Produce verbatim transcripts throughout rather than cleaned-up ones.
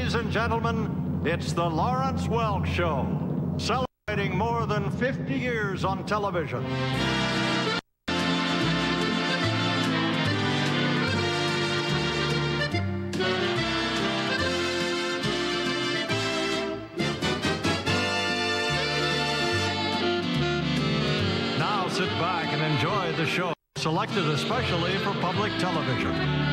Ladies and gentlemen, it's the Lawrence Welk Show, celebrating more than fifty years on television. Now sit back and enjoy the show, selected especially for public television.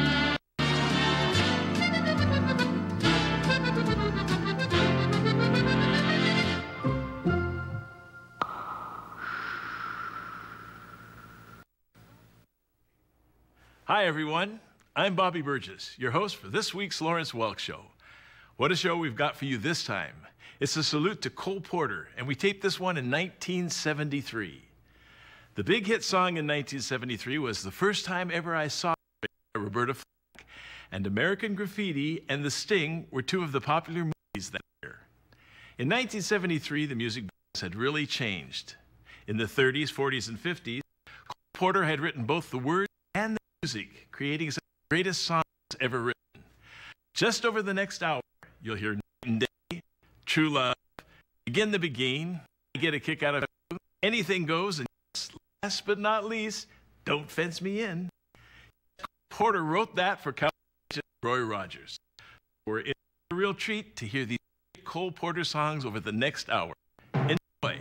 Hi, everyone. I'm Bobby Burgess, your host for this week's Lawrence Welk Show. What a show we've got for you this time. It's a salute to Cole Porter, and we taped this one in nineteen seventy-three. The big hit song in nineteen seventy-three was The First Time Ever I Saw It by Roberta Flack, and American Graffiti and The Sting were two of the popular movies that year. In nineteen seventy-three, the music business had really changed. In the thirties, forties, and fifties, Cole Porter had written both the words and the music, creating some of the greatest songs ever written. Just over the next hour, you'll hear Night and Day, True Love, Begin the Beguine, Get a Kick Out of You, Anything Goes, and last but not least, Don't Fence Me In. Porter wrote that for Cowboy Roy Rogers. We're in a real treat to hear these Cole Porter songs over the next hour. Enjoy.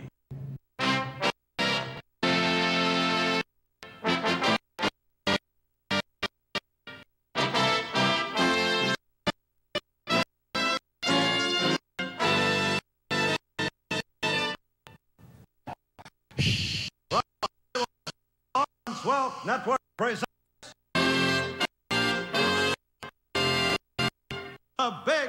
Welk Network presents a big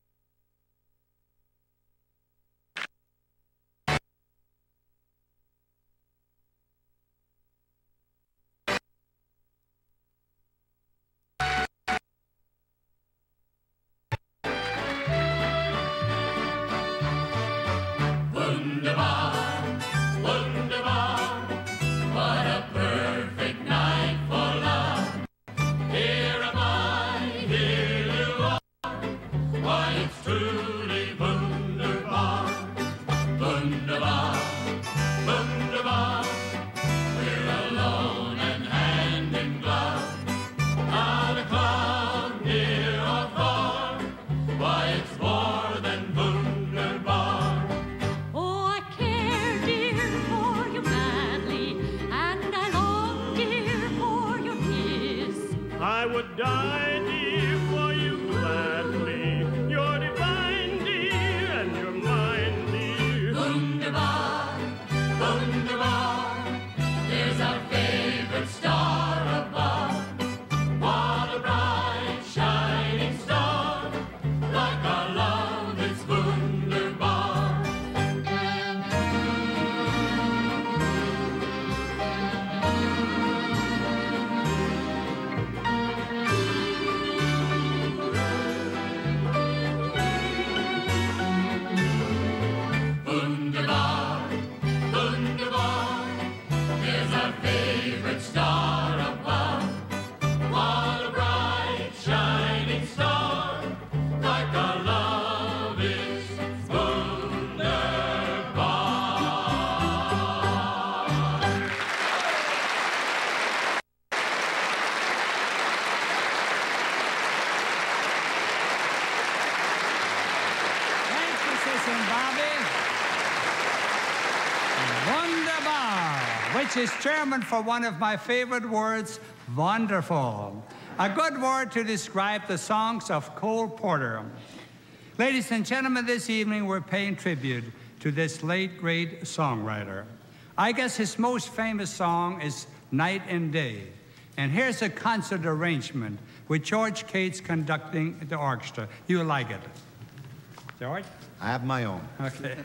Wunderbar, Wunderbar, what a perfect night for love. Here am I, here you are, why it's truly wunderbar. Wunderbar, Wunderbar, we're alone and hand in glove. Not a cloud near or far, why it's more than wunderbar. Oh, I care, dear, for you madly, and I long, dear, for your kiss. I would die, dear, for you gladly. You're divine, dear, and you're mine, dear. Wunderbar, Wunderbar, there's our favorite star above. What a bright, shining star, like our love is wunderbar. Wunderbar, Wunderbar, there's our favorite star above. What a bright, shining star, like our love is wunderbar. Thank you, Cissy and Bobby. Wunderbar, which is German for one of my favorite words, wonderful. A good word to describe the songs of Cole Porter. Ladies and gentlemen, this evening we're paying tribute to this late, great songwriter. I guess his most famous song is Night and Day. And here's a concert arrangement with George Cates conducting the orchestra. You'll like it. George? I have my own. Okay.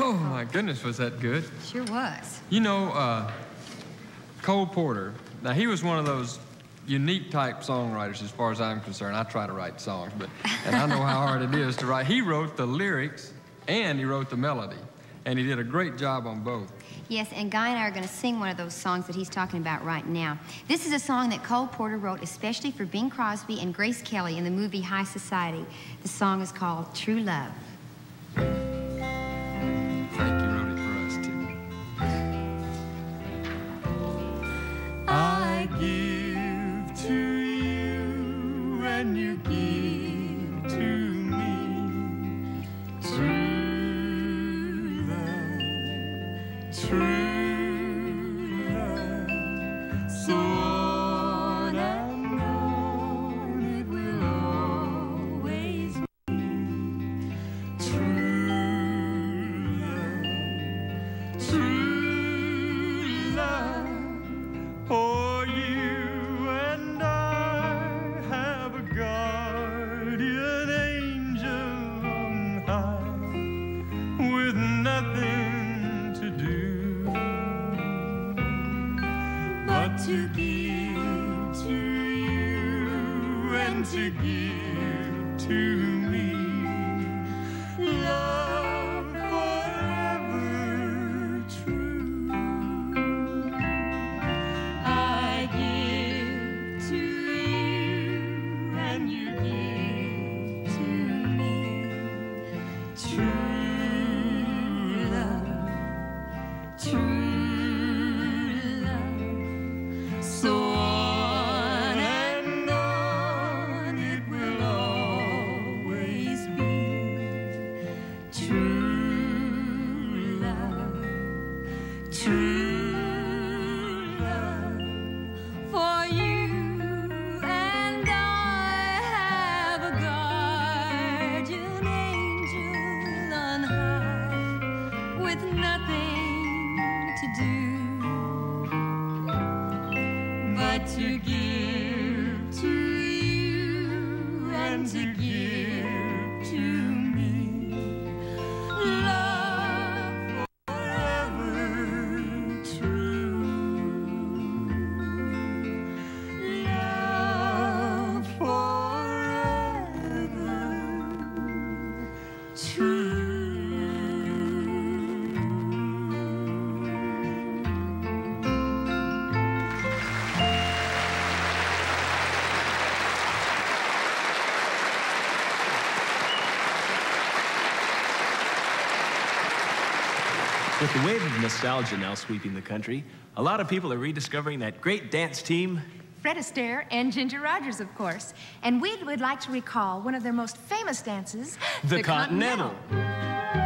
Oh, my goodness, was that good? Sure was. You know, uh, Cole Porter, now he was one of those unique type songwriters as far as I'm concerned. I try to write songs, but, and I know how hard it is to write. He wrote the lyrics and he wrote the melody, and he did a great job on both. Yes, and Guy and I are going to sing one of those songs that he's talking about right now. This is a song that Cole Porter wrote especially for Bing Crosby and Grace Kelly in the movie High Society. The song is called True Love. Frankie wrote it for us, too. I give to you and you give to me true love, true love, so on and on it will always be true love, true love. For you and I have a guardian angel on high with nothing to do but to give to you and to give to me love forever true. I give to you and you give to me true love, true love, so on and on it will always be true love, true love. For you and I have a guardian angel on high with nothing to do but to give to you and to give to me love forever true. Love forever true. With the wave of nostalgia now sweeping the country, a lot of people are rediscovering that great dance team. Fred Astaire and Ginger Rogers, of course. And we would like to recall one of their most famous dances, The, the Continental. Continental.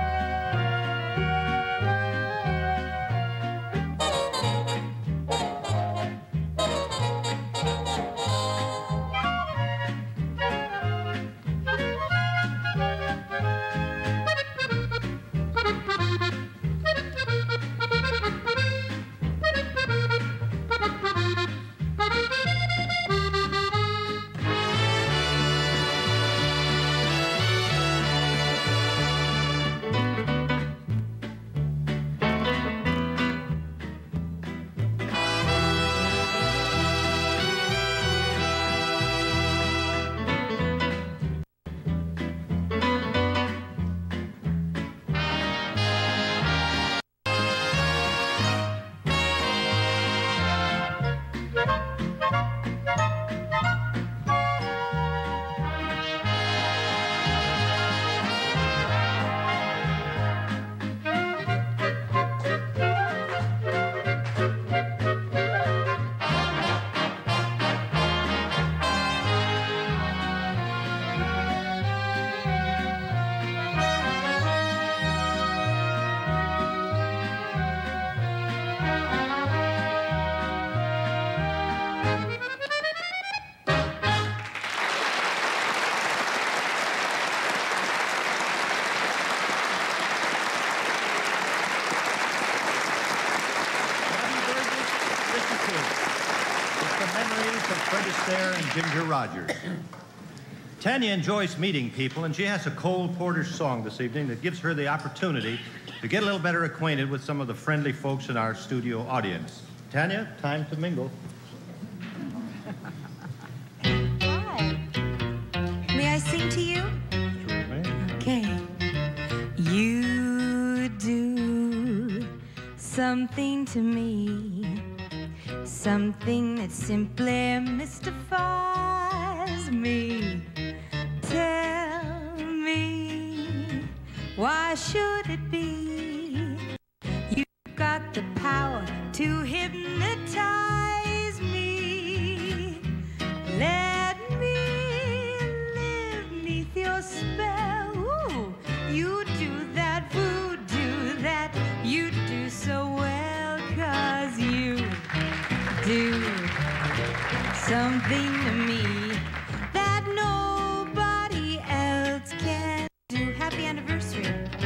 Fred Astaire and Ginger Rogers. Tanya enjoys meeting people, and she has a Cole Porter song this evening that gives her the opportunity to get a little better acquainted with some of the friendly folks in our studio audience. Tanya, time to mingle. Hi. May I sing to you? Sure, ma'am. Okay. You do something to me, something that simply mystifies me. Tell me, why should it be? You've got the power to hypnotize me. Let me live neath your spell. Ooh, you do that voodoo that you do so well, 'cause you do something to me that nobody else can do. Happy anniversary.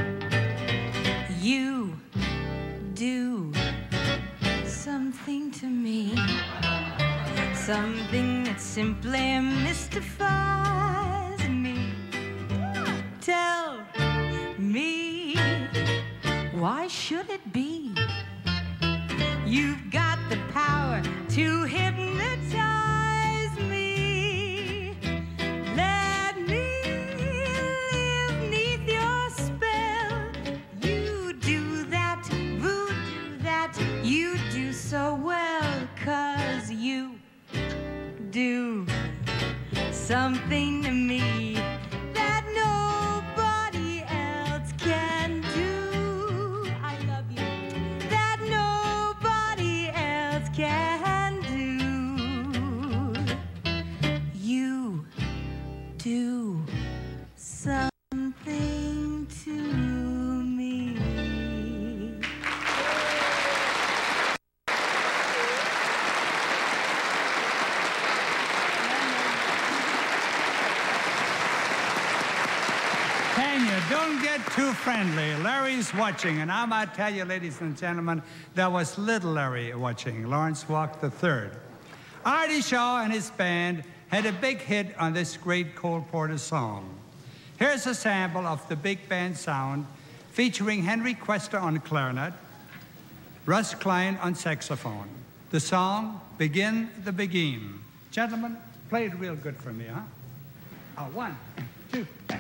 You do something to me, something that simply mystifies me. Tell me, why should it be? You've got the power to hypnotize me. Let me live neath your spell. You do that voodoo that you do so well, 'cause you do something to me that nobody else can do. I love you. That nobody else can do. You do something to me. Tanya, don't get too friendly. Larry's watching, and I might tell you, ladies and gentlemen, there was little Larry watching, Lawrence Welk the third. Artie Shaw and his band had a big hit on this great Cole Porter song. Here's a sample of the big band sound featuring Henry Cuesta on clarinet, Russ Klein on saxophone. The song, Begin the Beguine. Gentlemen, play it real good for me, huh? Uh, one, two, three.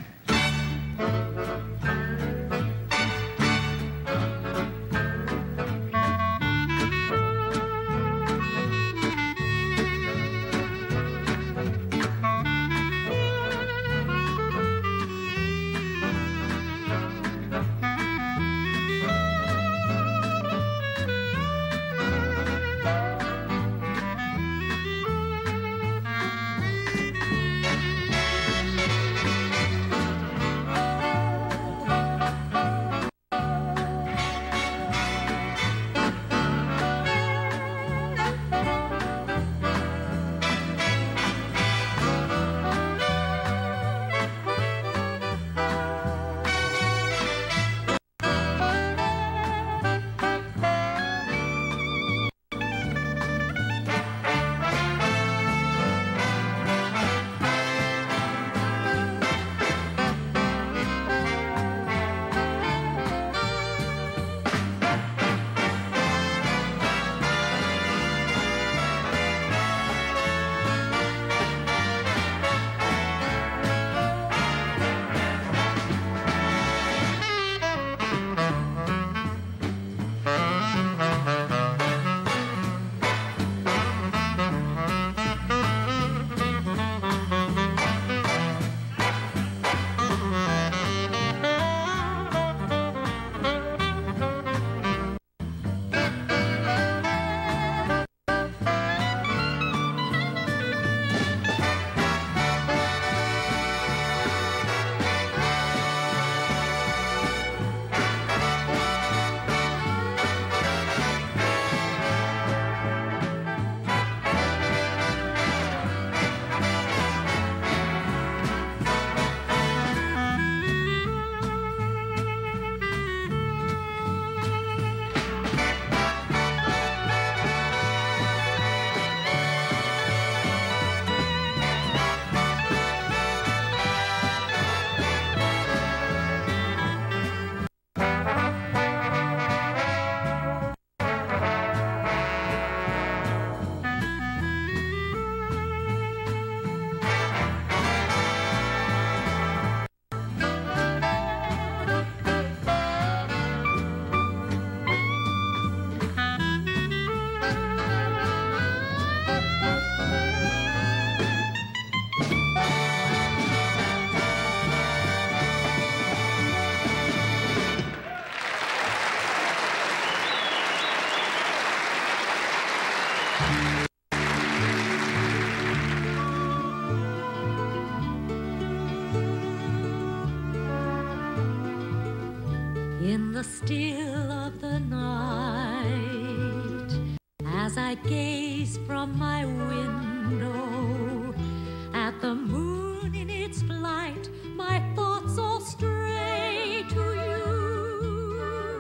I gaze from my window at the moon in its flight, my thoughts all stray to you.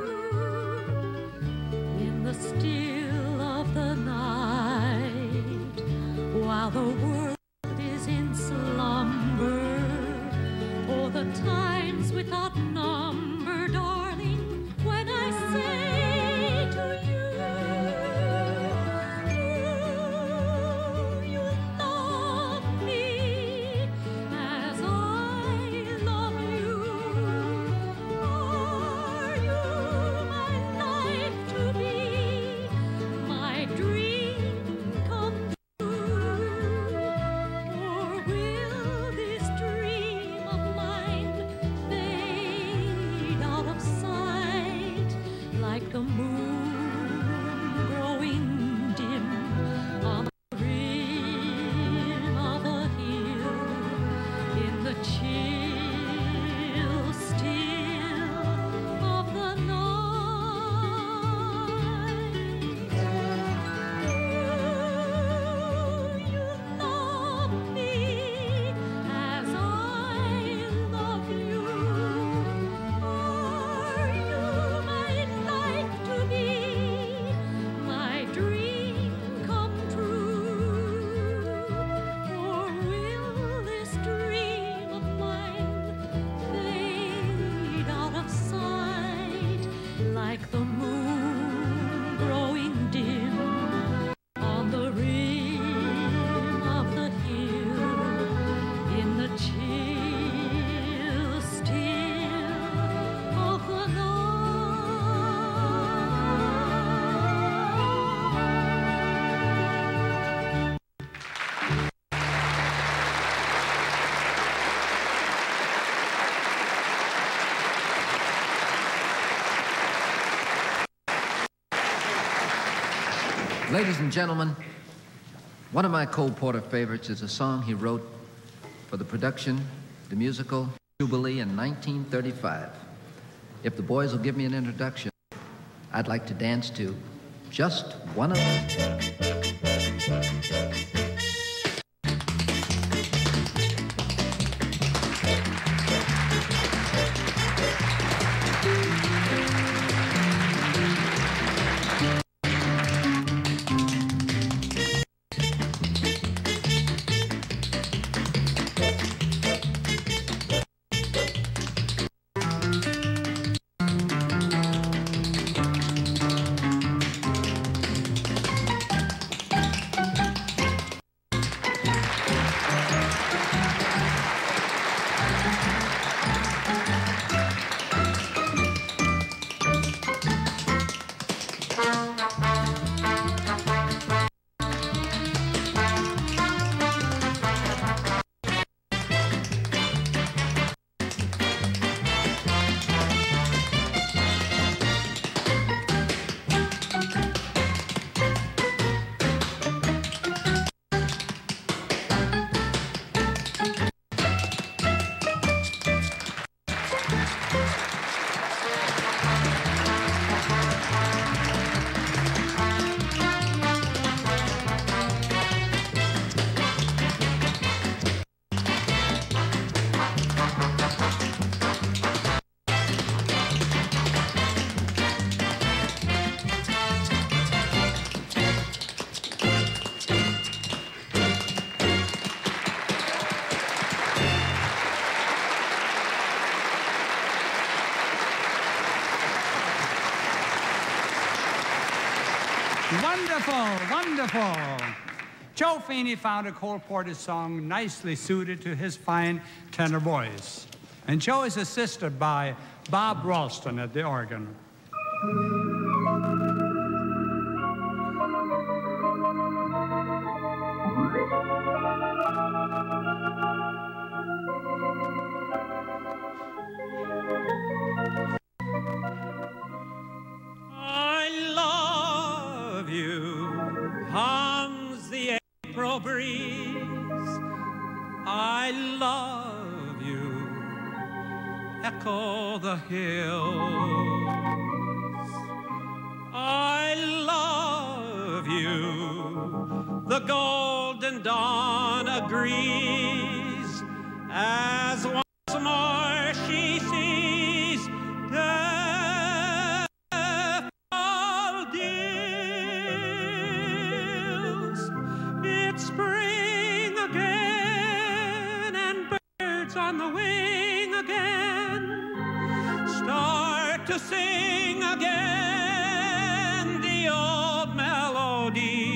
In the still of the night, while the world is in slumber, oh, the times without number, darling, when I say to you, do you love me as I love you? Are you my life to be, my dream come true? Or will this dream of mine fade out of sight like the moon growing dim on the rim of a hill in the chill still of the night? Do you love me as I love you? Are you my life to be, my dream come true? Or will this dream of mine fade out of sight like the moon growing dim on the rim of the hill in the chill still of the night? Ladies and gentlemen, one of my Cole Porter favorites is a song he wrote for the production, the musical Jubilee in nineteen thirty-five. If the boys will give me an introduction, I'd like to dance to just one of them. Wonderful, wonderful. Joe Feeney found a Cole Porter song nicely suited to his fine tenor voice. And Joe is assisted by Bob Ralston at the organ. I love you, hums the April breeze. I love you, echo the hills. I love you, the golden dawn agrees, as once more she sees daffodils. It's spring again, and birds on the wing again start to sing again the old melody.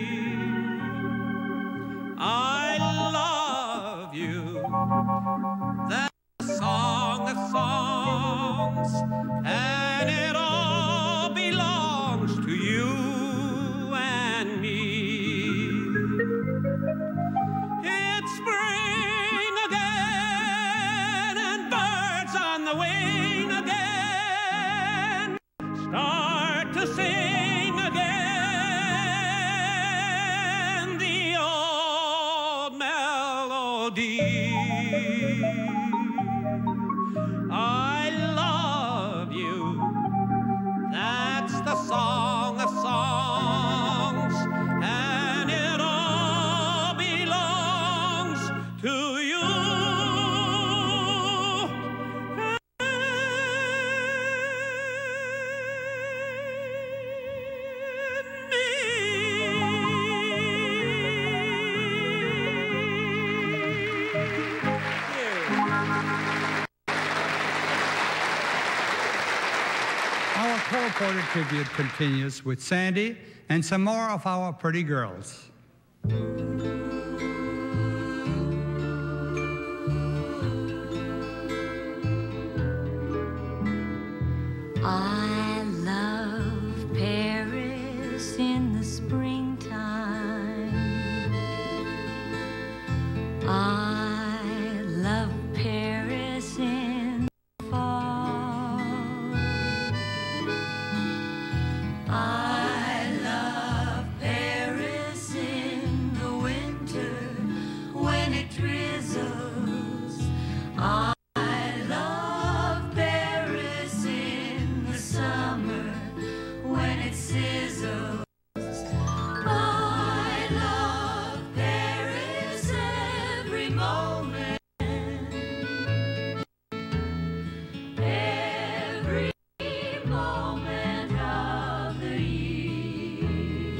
I love you, that's the song of songs, and it all belongs to you and me. It's spring again, and birds on the wing again start to sing again the old melody. I love you, that's the song of songs, and it all belongs to you. Our Cole Porter tribute continues with Sandi and some more of our pretty girls. I love Paris in the springtime. I love Paris in the fall. I love Paris in the winter when it drizzles. I love Paris in the summer when it sizzles. I love Paris every moment, every moment of the year.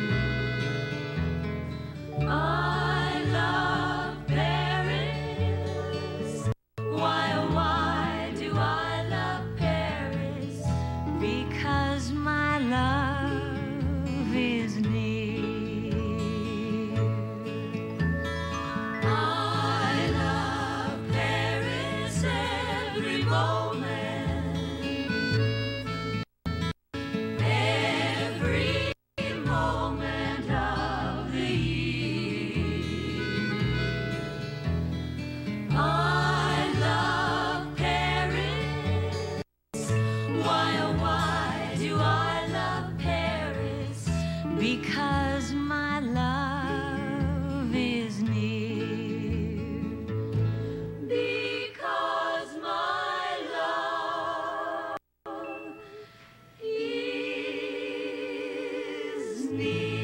I love Paris. Why, oh, why do I love Paris? Because my love is near. I love Paris every moment, every moment of the year. I love Paris. Why, oh, why do I love Paris? Because my love is near. Because my love is near.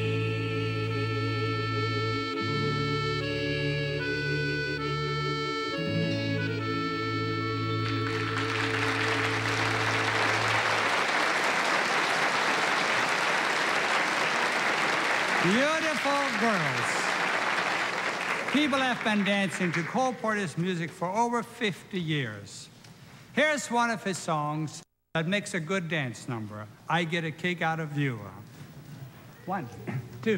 Beautiful girls. People have been dancing to Cole Porter's music for over fifty years. Here's one of his songs that makes a good dance number. I Get a Kick Out of You. One, two.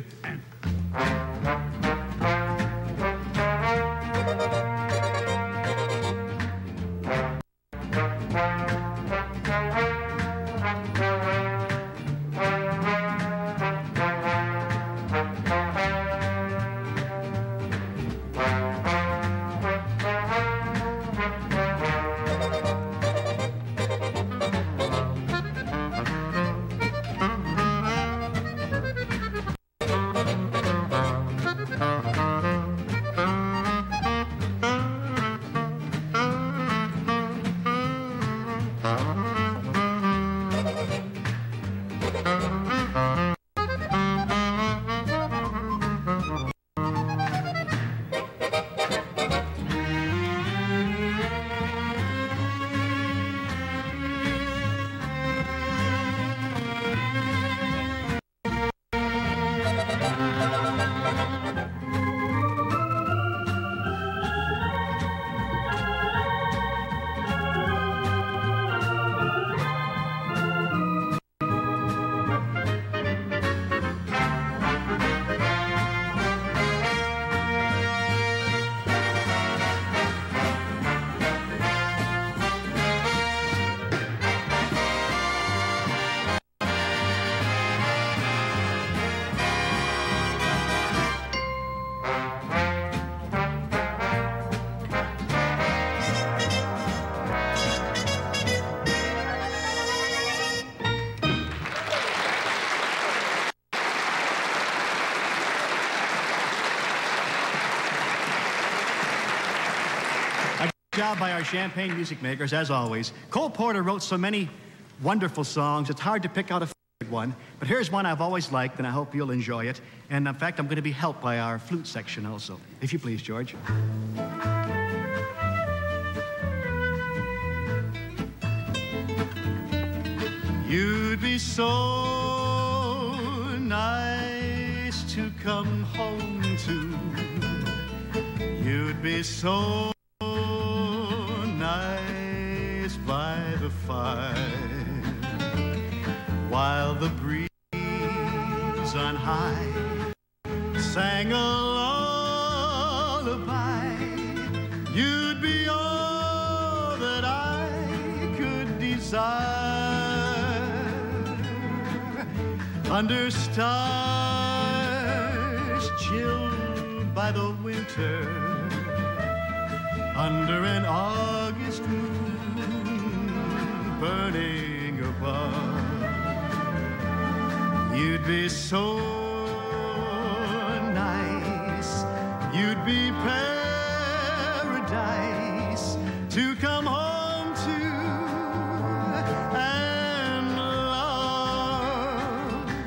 Job by our Champagne music makers, as always. Cole Porter wrote so many wonderful songs, it's hard to pick out a favorite one. But here's one I've always liked, and I hope you'll enjoy it. And in fact, I'm going to be helped by our flute section also. If you please, George. You'd be so nice to come home to. You'd be so nice by the fire, while the breeze on high sang a lullaby. You'd be all that I could desire. Under stars chilled by the winter, under an August moon burning above, you'd be so nice, you'd be paradise to come home to and love.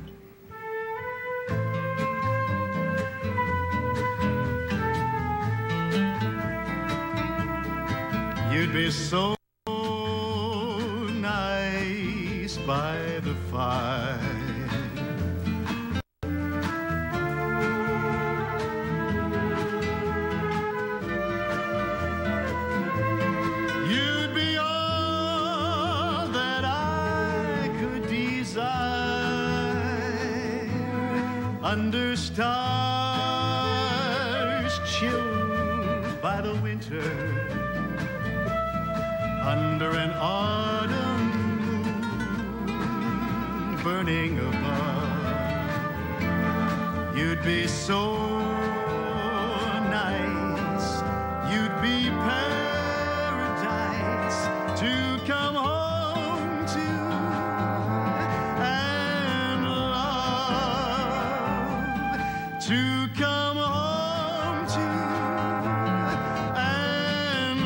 You'd be so nice by the fire. You'd be all that I could desire. Under stars chilled by the winter, under an autumn moon burning above, you'd be so nice, you'd be paradise to come home to and love, to come home to and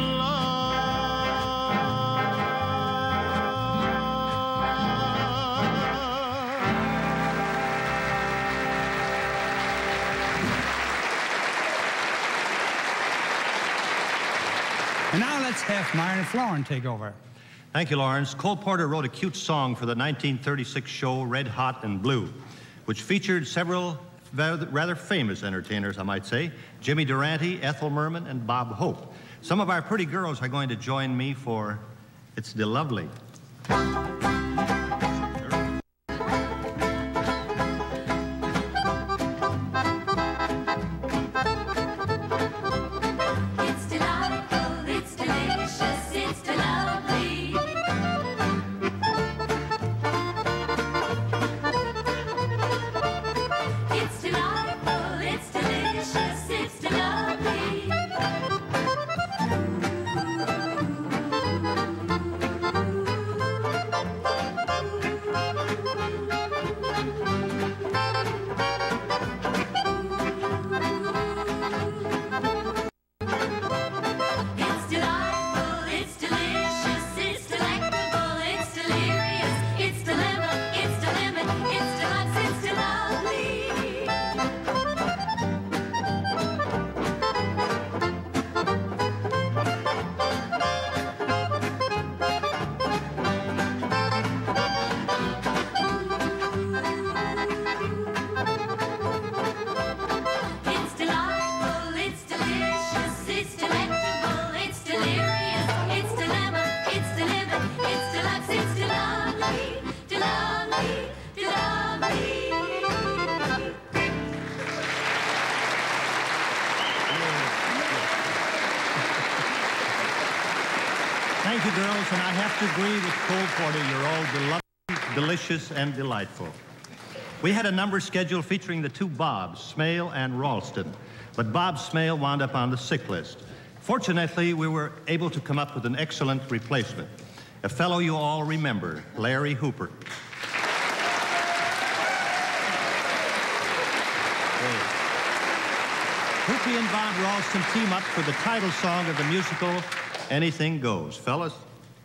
And now let's have Myron and Floren take over. Thank you, Lawrence. Cole Porter wrote a cute song for the nineteen thirty-six show Red Hot and Blue, which featured several rather famous entertainers, I might say, Jimmy Durante, Ethel Merman, and Bob Hope. Some of our pretty girls are going to join me for It's the Lovely. Thank you, girls, and I have to agree with Cole Porter. You're all delightful, delicious, and delightful. We had a number scheduled featuring the two Bobs, Smale and Ralston, but Bob Smale wound up on the sick list. Fortunately, we were able to come up with an excellent replacement, a fellow you all remember, Larry Hooper. Hoopy and Bob Ralston team up for the title song of the musical, Anything Goes. Fellas?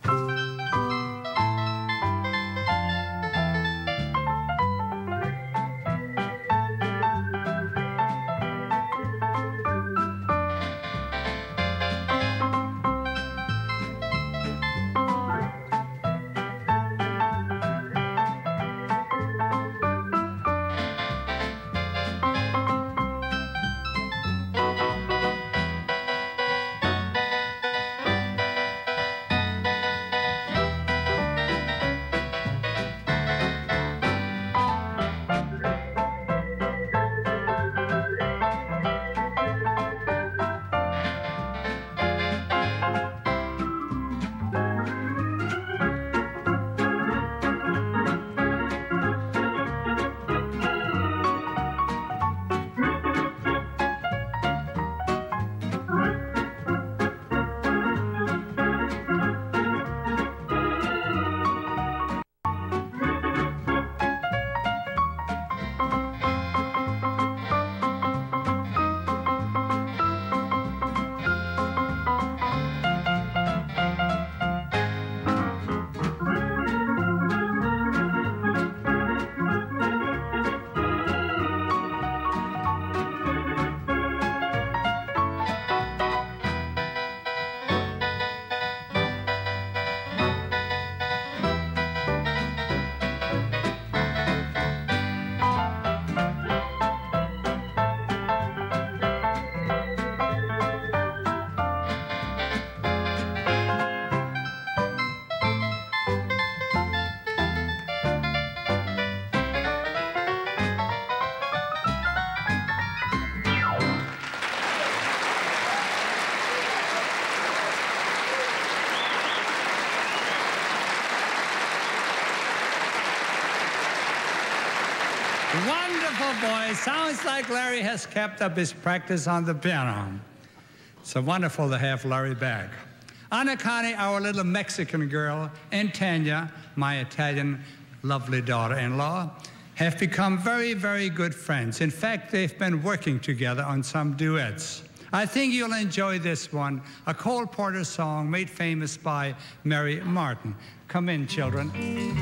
Wonderful boy. Sounds like Larry has kept up his practice on the piano. It's so wonderful to have Larry back. Anacani, our little Mexican girl, and Tanya, my Italian lovely daughter-in-law, have become very, very good friends. In fact, they've been working together on some duets. I think you'll enjoy this one, a Cole Porter song made famous by Mary Martin. Come in, children.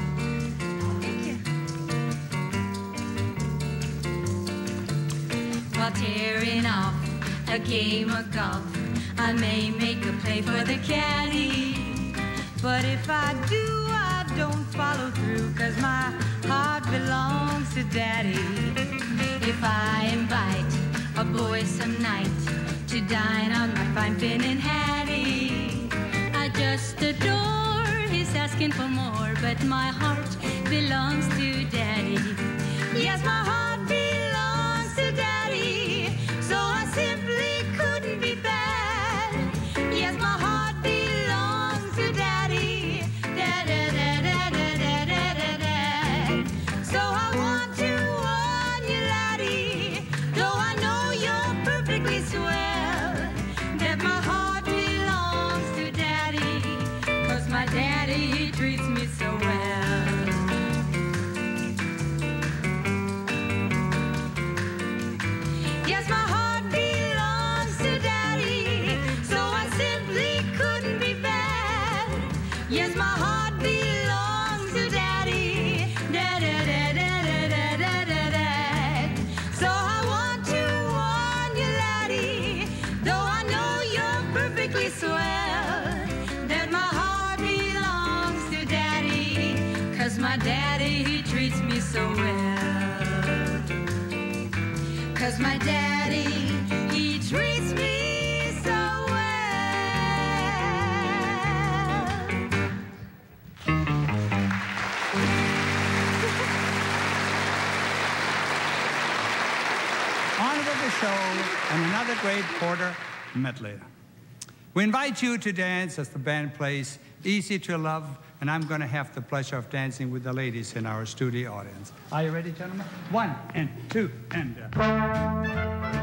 While tearing off a game of golf, I may make a play for the caddy. But if I do, I don't follow through, 'cause my heart belongs to Daddy. If I invite a boy some night to dine on my fine Finn and Hattie, I just adore his asking for more, but my heart belongs to Daddy. Yes, my heart belongs to Daddy, so I simply couldn't be bad. Yes, my heart belongs to Daddy. Da, da, da, da, da, da, da, da. So I want to warn you, laddie, though I know you're perfectly swell, that my heart belongs to Daddy, 'cause my daddy, he treats me so well. Yes, my heart belongs to Daddy, so I simply couldn't be bad. Yes, my heart belongs to Daddy. Da, da, da, da, da, da, da, da. So I want to warn you, laddie, though I know you're perfectly swell, that my heart belongs to Daddy, 'cause my daddy, he treats me so well. 'Cause my daddy, he treats me so well. On with the show and another great Porter medley. We invite you to dance as the band plays Easy to Love, and I'm going to have the pleasure of dancing with the ladies in our studio audience. Are you ready, gentlemen? One and two and... Uh...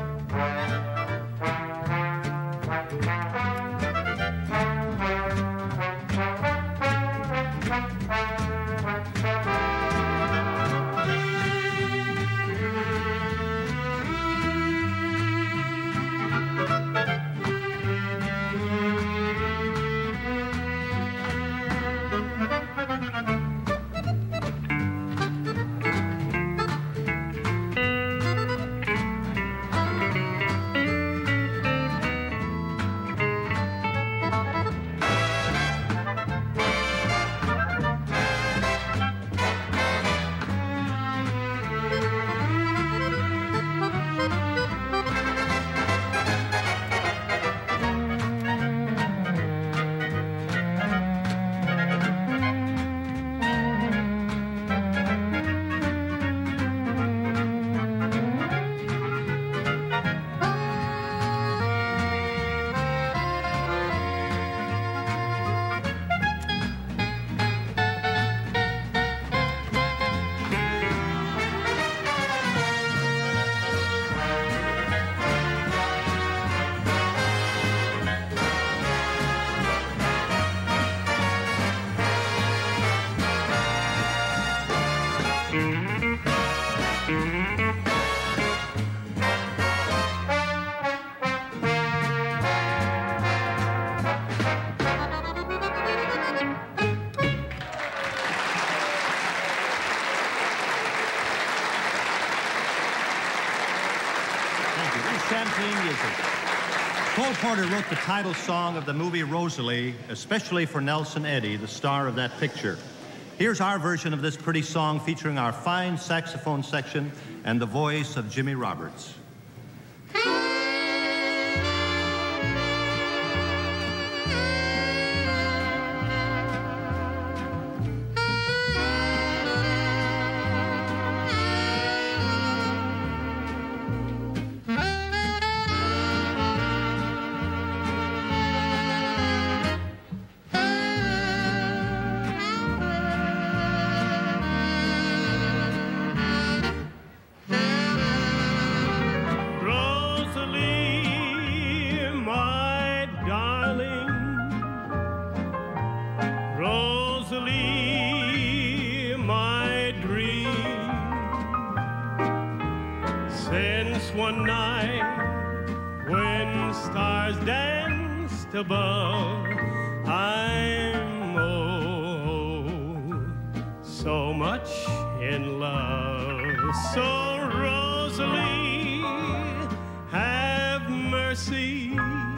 champagne music. Cole Porter wrote the title song of the movie Rosalie, especially for Nelson Eddy, the star of that picture. Here's our version of this pretty song featuring our fine saxophone section and the voice of Jimmy Roberts. One night when stars danced above, I'm oh so much in love. So Rosalie, have mercy.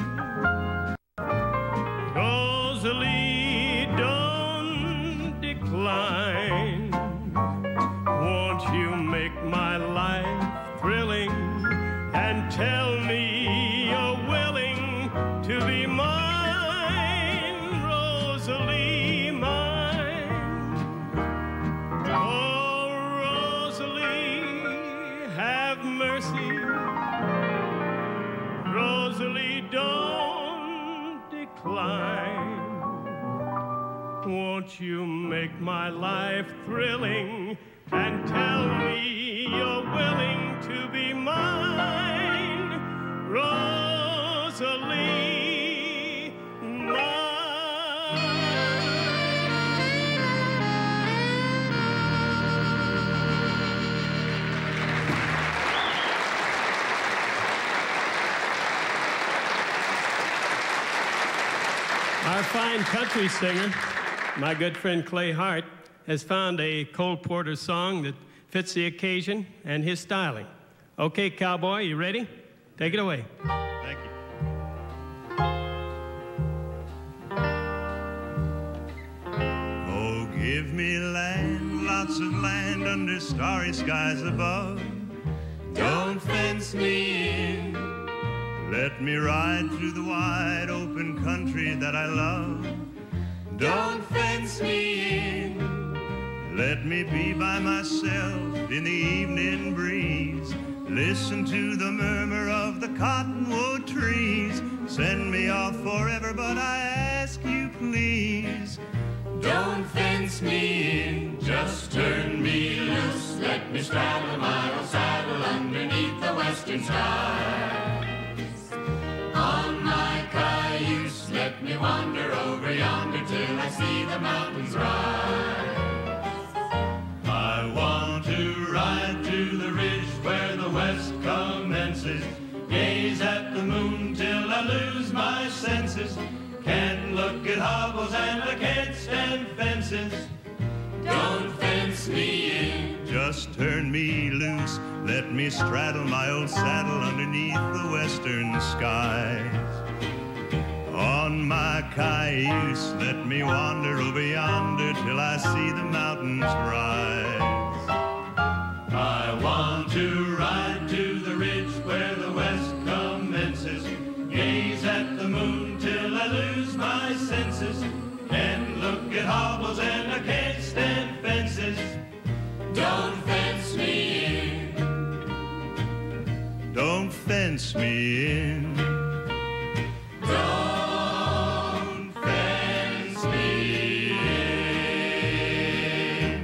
Rosalie, don't decline. Won't you make my life thrilling? And tell me you're willing to be mine, Rosalie, mine. Oh, Rosalie, have mercy. Rosalie, don't decline. Won't you make my life thrilling and tell me you're willing to be mine, Rosalie, mine. Our fine country singer, my good friend Clay Hart, has found a Cole Porter song that fits the occasion and his styling. Okay, cowboy, you ready? Take it away. Thank you. Oh, give me land, lots of land under starry skies above. Don't fence me in. Let me ride through the wide open country that I love. Don't fence me in. Let me be by myself in the evening breeze. Listen to the murmur of the cottonwood trees. Send me off forever, but I ask you please, don't fence me in, just turn me loose. Let me straddle my old saddle underneath the western skies. On my cayuse, let me wander over yonder till I see the mountains rise. I want to ride to the ridge where the west commences, gaze at the moon till I lose my senses. Can't look at hobbles and I can't stand fences. Don't fence me in, just turn me loose. Let me straddle my old saddle underneath the western skies. On my cayuse, let me wander over yonder till I see the mountains rise. I want to ride to the ridge where the west commences, gaze at the moon till I lose my senses, and look at hobbles and I can't stand fences. Don't fence me in. Don't fence me in. Don't fence me in.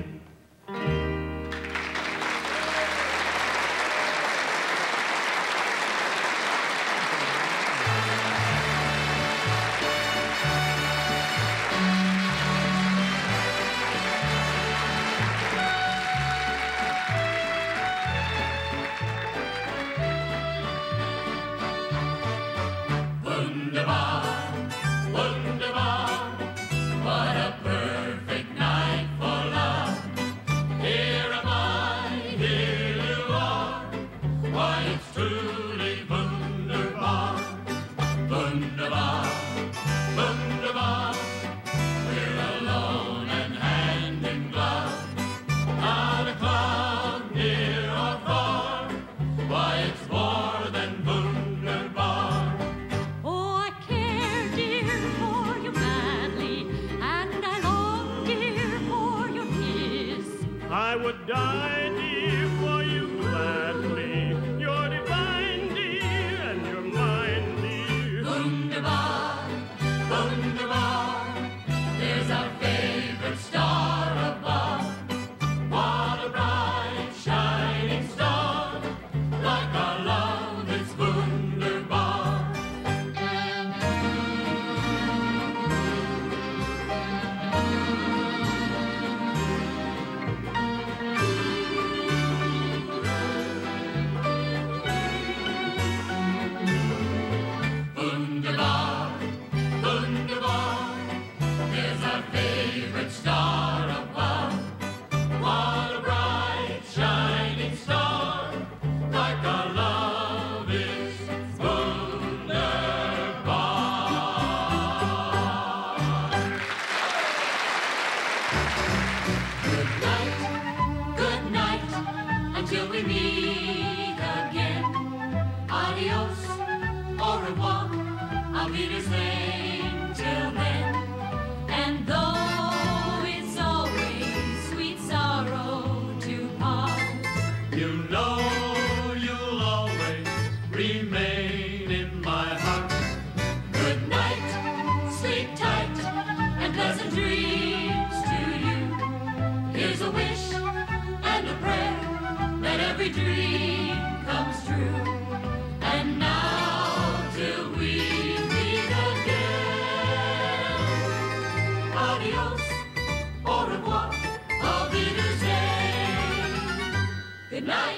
till we meet again. Adios, au revoir, I'll be the same till then. And though it's always sweet sorrow to part, You know you'll always remain in my heart. good night, sleep tight, and pleasant dreams to you. Here's a wish and a prayer that every dream comes true. And now till we meet again, adios, au revoir, auf Wiedersehen. Good night.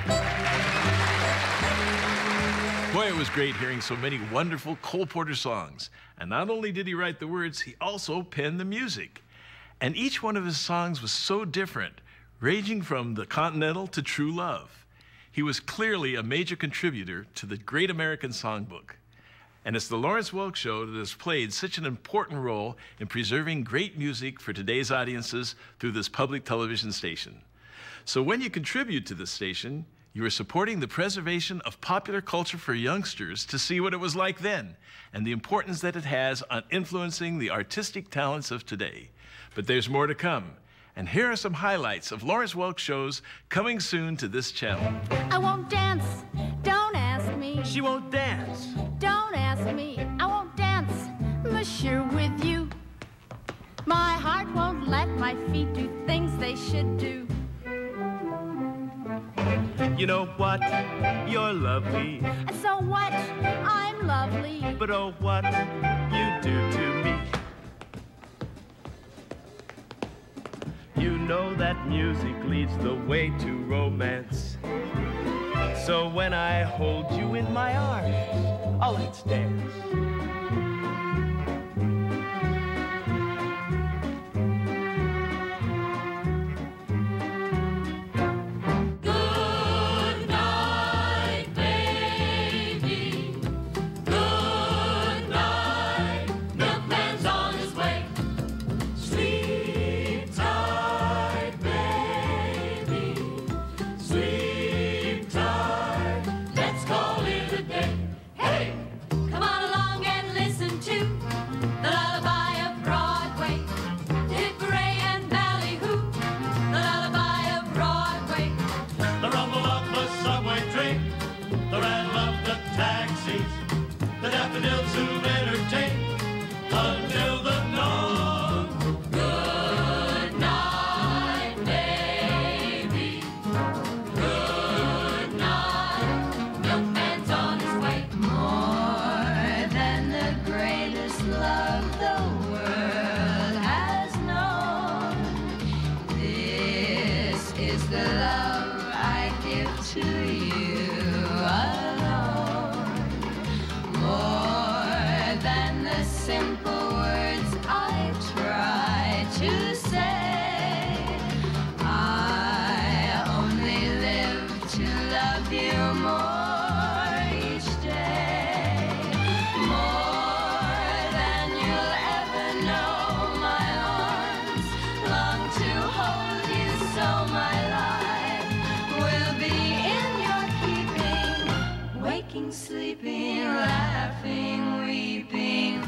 Boy, it was great hearing so many wonderful Cole Porter songs. And not only did he write the words, he also penned the music. And each one of his songs was so different, ranging from the Continental to True Love. He was clearly a major contributor to the Great American Songbook. And it's the Lawrence Welk Show that has played such an important role in preserving great music for today's audiences through this public television station. So when you contribute to this station, you are supporting the preservation of popular culture for youngsters to see what it was like then and the importance that it has on influencing the artistic talents of today. But there's more to come. And here are some highlights of Lawrence Welk shows coming soon to this channel. I won't dance, don't ask me. She won't dance. Don't ask me, I won't dance, monsieur, with you. My heart won't let my feet do things they should do. You know what? You're lovely. And so what? I'm lovely. But oh, what you do to me. You know that music leads the way to romance. So when I hold you in my arms, oh, let's dance. Sleeping, laughing, weeping.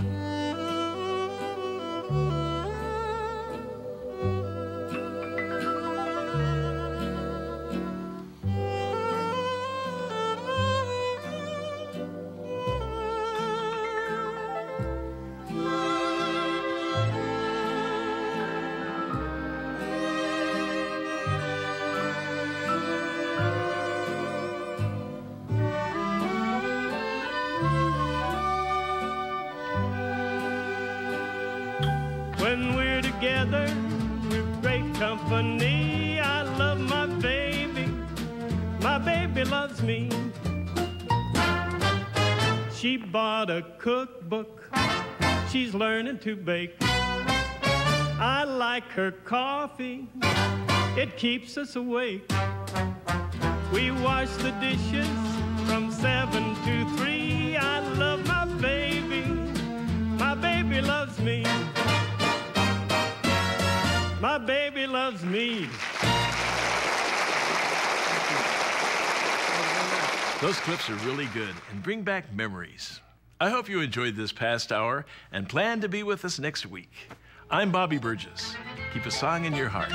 When we're together, we're great company. I love my baby, my baby loves me. She bought a cookbook, she's learning to bake. I like her coffee, it keeps us awake. We wash the dishes from seven to three. I love my baby, my baby loves me. My baby loves me. Those clips are really good and bring back memories. I hope you enjoyed this past hour and plan to be with us next week. I'm Bobby Burgess. Keep a song in your heart.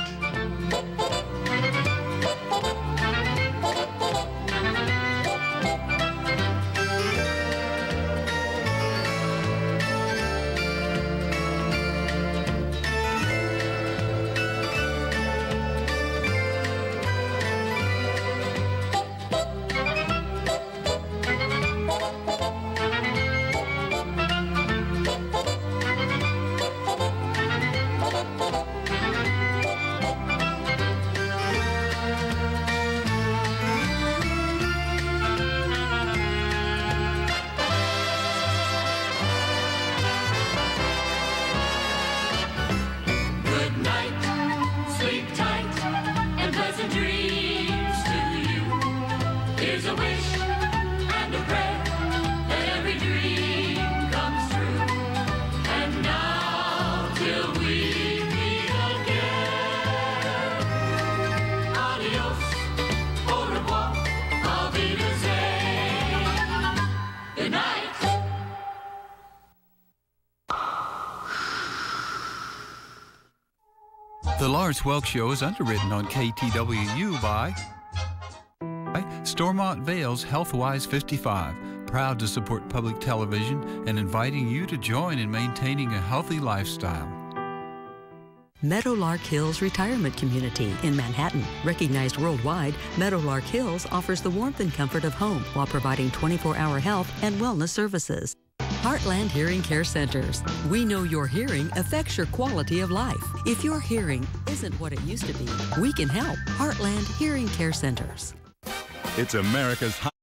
The Lawrence Welk Show is underwritten on K T W U by Stormont Vale's Healthwise fifty-five, proud to support public television and inviting you to join in maintaining a healthy lifestyle. Meadowlark Hills Retirement Community in Manhattan. Recognized worldwide, Meadowlark Hills offers the warmth and comfort of home while providing twenty-four hour health and wellness services. Heartland Hearing Care Centers. We know your hearing affects your quality of life. If your hearing isn't what it used to be, we can help. Heartland Hearing Care Centers. It's America's